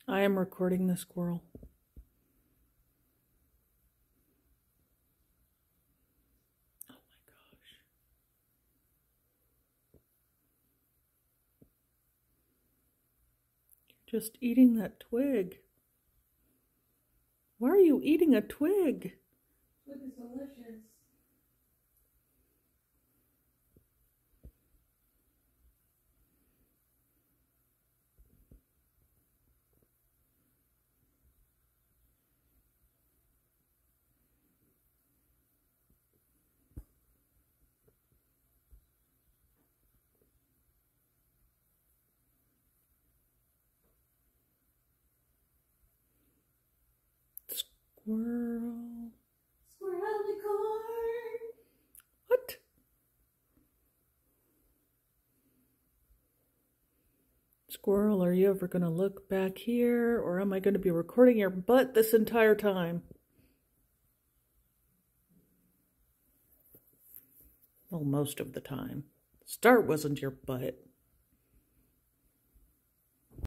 I am recording the squirrel. Oh my gosh. You're just eating that twig. Why are you eating a twig? Twig is delicious. Squirrel. Squirrel corn. What? Squirrel, are you ever going to look back here, or am I going to be recording your butt this entire time? Well, most of the time. The start wasn't your butt.